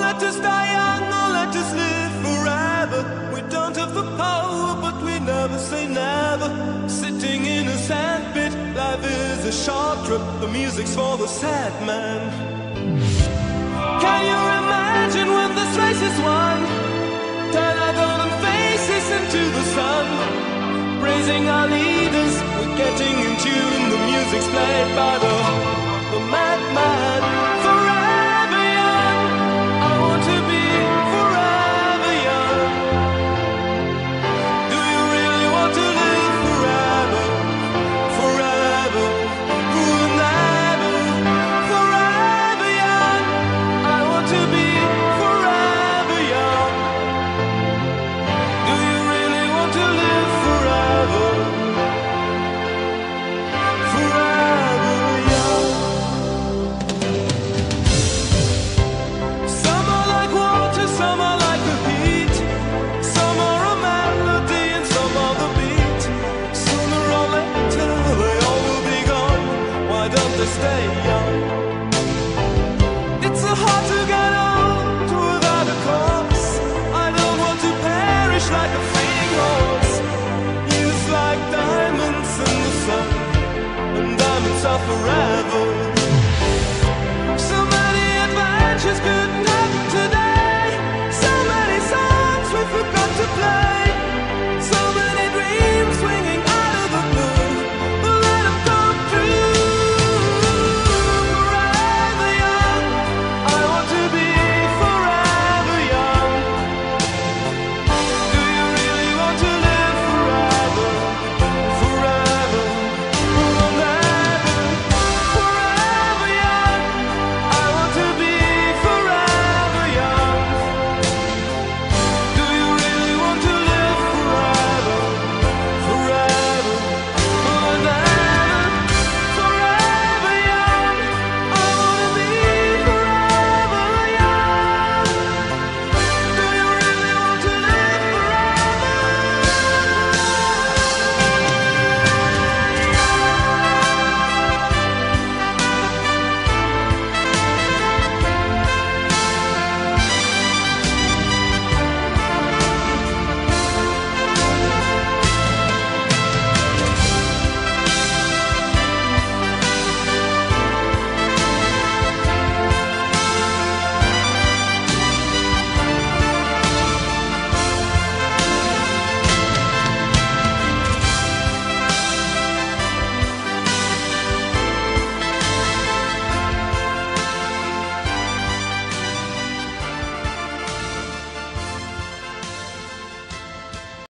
let us die young or let us live forever. We don't have the power, but we never say never. Sitting in a sandpit, life is a short trip. The music's for the sad man. Can you imagine when this race is won? Turn our golden faces into the sun, praising our leaders. We're getting in tune. The music's played by the madman. Forever young, I want to be forever young. Do you really want to live forever? Forever, never. Forever young, I want to be forever young. Do you really want to live forever? Forever young. Some are like water, some are like the heat. Some are a melody and some are the beat. Sooner or later they all will be gone. Why don't they stay young? It's so hard to get